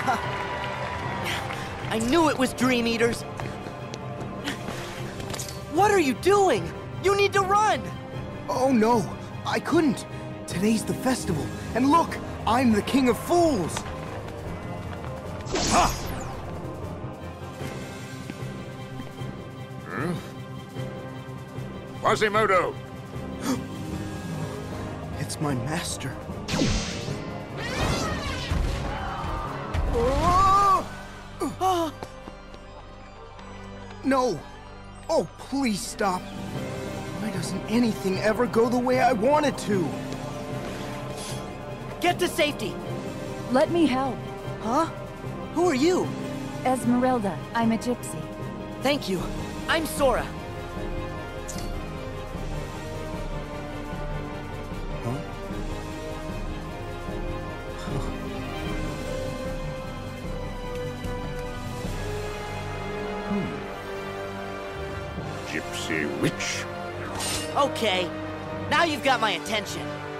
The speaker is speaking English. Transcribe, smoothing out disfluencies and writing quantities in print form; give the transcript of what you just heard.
I knew it was Dream Eaters. What are you doing? You need to run! Oh no, I couldn't. Today's the festival, and look, I'm the King of Fools! Ha! Quasimodo! It's my master. No! Oh, please stop. Why doesn't anything ever go the way I want it to? Get to safety! Let me help. Huh? Who are you? Esmeralda, I'm a gypsy. Thank you. I'm Sora. Huh? Gypsy witch. Okay. Now you've got my attention.